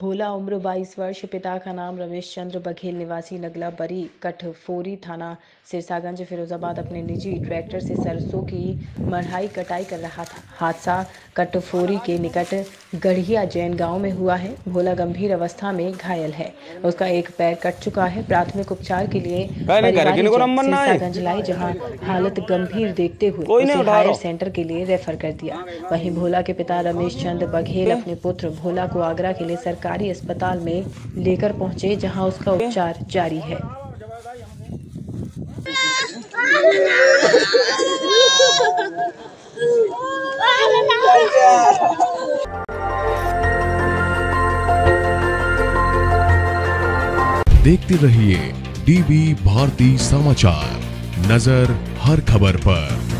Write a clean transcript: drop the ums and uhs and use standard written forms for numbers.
भोला उम्र 22 वर्ष, पिता का नाम रमेश चंद्र बघेल, निवासी नगला बरी कटफोरी थाना सिरसागंज फिरोजाबाद, अपने निजी ट्रैक्टर से सरसों की मढ़ाई कटाई कर रहा था। हादसा कटफोरी के निकट गढ़िया जैन गांव में हुआ है। भोला गंभीर अवस्था में घायल है, उसका एक पैर कट चुका है। प्राथमिक उपचार के लिए सिरसागंज लाई, जहां हालत गंभीर देखते हुए उसे हायर सेंटर के लिए रेफर कर दिया। वहीं भोला के पिता रमेश चंद्र बघेल अपने पुत्र भोला को आगरा के लिए सरकारी अस्पताल में लेकर पहुंचे, जहां उसका उपचार जारी है। देखते रहिए डीबी भारती समाचार, नजर हर खबर पर।